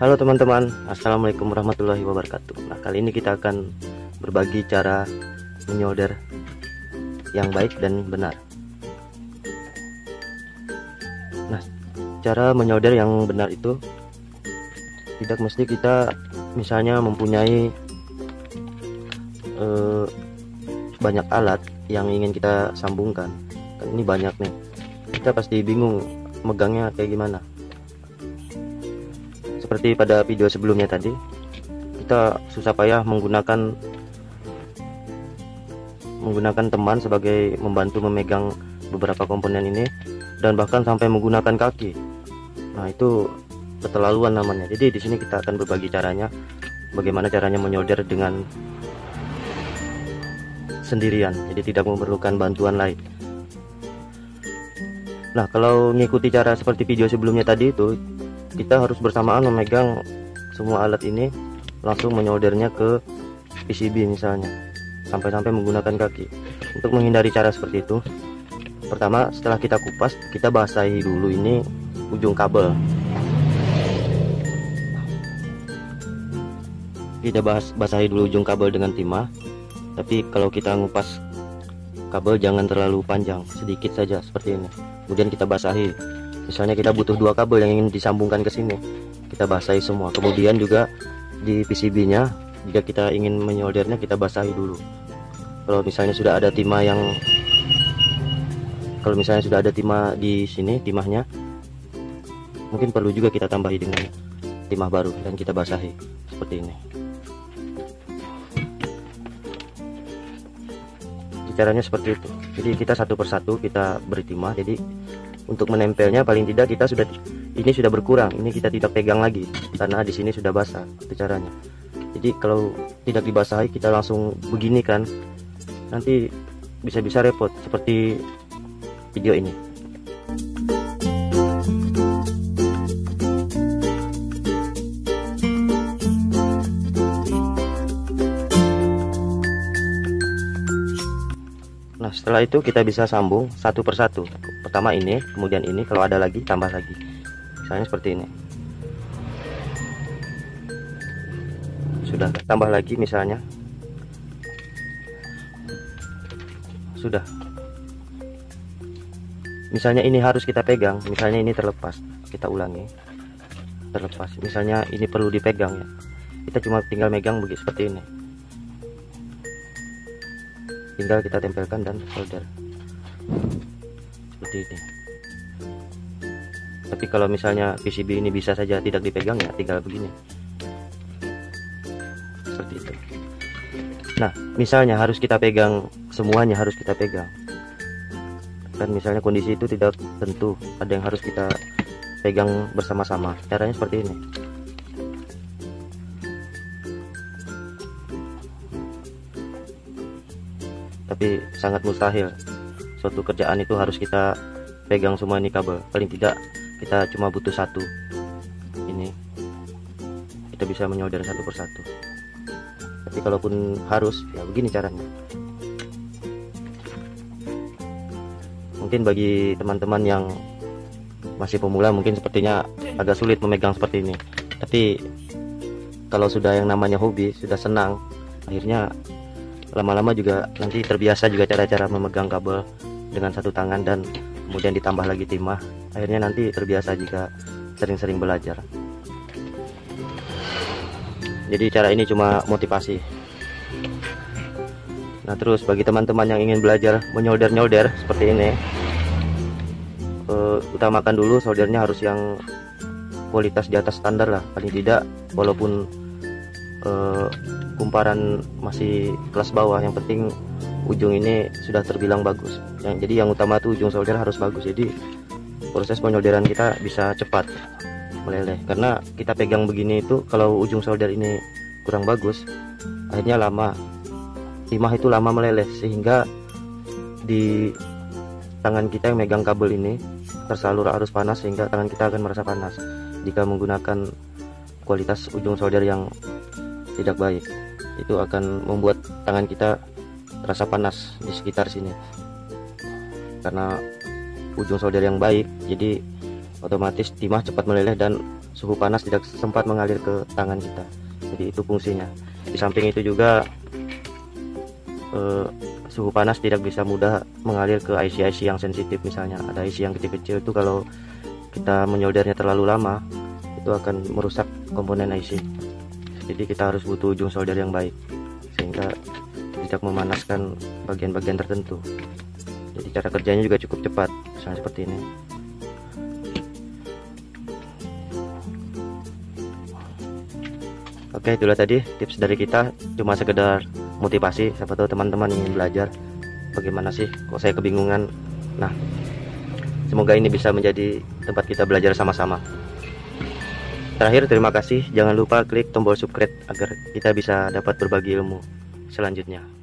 Halo teman-teman, assalamualaikum warahmatullahi wabarakatuh. Nah, kali ini kita akan berbagi cara menyolder yang baik dan benar. Nah, cara menyolder yang benar itu tidak mesti kita misalnya mempunyai banyak alat yang ingin kita sambungkan. Kan ini banyak nih, kita pasti bingung megangnya kayak gimana. Seperti pada video sebelumnya tadi, kita susah payah menggunakan teman sebagai membantu memegang beberapa komponen ini, dan bahkan sampai menggunakan kaki. Nah, itu keterlaluan namanya. Jadi di sini kita akan berbagi caranya, bagaimana caranya menyolder dengan sendirian, jadi tidak memerlukan bantuan lain. Nah, kalau mengikuti cara seperti video sebelumnya tadi itu, kita harus bersamaan memegang semua alat ini, langsung menyoldernya ke PCB misalnya, sampai-sampai menggunakan kaki. Untuk menghindari cara seperti itu, pertama setelah kita kupas, kita basahi dulu ini ujung kabel. Kita basahi dulu ujung kabel dengan timah. Tapi kalau kita ngupas kabel jangan terlalu panjang, sedikit saja seperti ini. Kemudian kita basahi. Misalnya kita butuh 2 kabel yang ingin disambungkan ke sini, kita basahi semua. Kemudian juga di PCB-nya, jika kita ingin menyoldernya, kita basahi dulu. Kalau misalnya sudah ada timah di sini, timahnya mungkin perlu juga kita tambahi dengan timah baru dan kita basahi seperti ini. Caranya seperti itu. Jadi kita satu persatu kita beri timah. Jadi untuk menempelnya paling tidak ini sudah berkurang. Ini kita tidak pegang lagi karena di sini sudah basah. Itu caranya. Jadi kalau tidak dibasahi, kita langsung begini kan, nanti bisa-bisa repot seperti video ini. Nah, setelah itu kita bisa sambung satu persatu. Pertama ini, kemudian ini, kalau ada lagi tambah lagi. Misalnya seperti ini. Sudah, tambah lagi misalnya. Sudah. Misalnya ini harus kita pegang, misalnya ini terlepas. Kita ulangi. Terlepas. Misalnya ini perlu dipegang ya. Kita cuma tinggal megang begitu seperti ini. Tinggal kita tempelkan dan solder seperti ini. Tapi kalau misalnya PCB ini bisa saja tidak dipegang ya, tinggal begini seperti itu. Nah, misalnya harus kita pegang semuanya, harus kita pegang kan, misalnya kondisi itu tidak tentu, ada yang harus kita pegang bersama-sama. Caranya seperti ini. Tapi sangat mustahil suatu kerjaan itu harus kita pegang semua ini kabel. Paling tidak kita cuma butuh satu. Ini kita bisa menyolder satu persatu. Tapi kalaupun harus, ya begini caranya. Mungkin bagi teman-teman yang masih pemula mungkin sepertinya agak sulit memegang seperti ini. Tapi kalau sudah yang namanya hobi, sudah senang, akhirnya lama-lama juga nanti terbiasa juga cara-cara memegang kabel dengan satu tangan, dan kemudian ditambah lagi timah. Akhirnya nanti terbiasa jika sering-sering belajar. Jadi cara ini cuma motivasi. Nah, terus bagi teman-teman yang ingin belajar menyolder-nyolder seperti ini, utamakan dulu soldernya harus yang kualitas di atas standar lah. Paling tidak walaupun kumparan masih kelas bawah, yang penting ujung ini sudah terbilang bagus. Jadi yang utama tuh ujung solder harus bagus. Jadi proses penyolderan kita bisa cepat meleleh, karena kita pegang begini itu, kalau ujung solder ini kurang bagus, akhirnya timah itu lama meleleh, sehingga di tangan kita yang megang kabel ini tersalur arus panas, sehingga tangan kita akan merasa panas jika menggunakan kualitas ujung solder yang tidak baik. Itu akan membuat tangan kita terasa panas di sekitar sini. Karena ujung solder yang baik, jadi otomatis timah cepat meleleh dan suhu panas tidak sempat mengalir ke tangan kita. Jadi itu fungsinya. Di samping itu juga suhu panas tidak bisa mudah mengalir ke IC-IC yang sensitif. Misalnya ada IC yang kecil-kecil itu kalau kita menyoldernya terlalu lama itu akan merusak komponen IC. Jadi kita harus butuh ujung solder yang baik sehingga tidak memanaskan bagian-bagian tertentu. Jadi cara kerjanya juga cukup cepat, misalnya seperti ini. Oke, itulah tadi tips dari kita, cuma sekedar motivasi, siapa tahu teman-teman ingin belajar bagaimana sih kok saya kebingungan. Nah, semoga ini bisa menjadi tempat kita belajar sama-sama. Terakhir, terima kasih, jangan lupa klik tombol subscribe agar kita bisa dapat berbagi ilmu selanjutnya.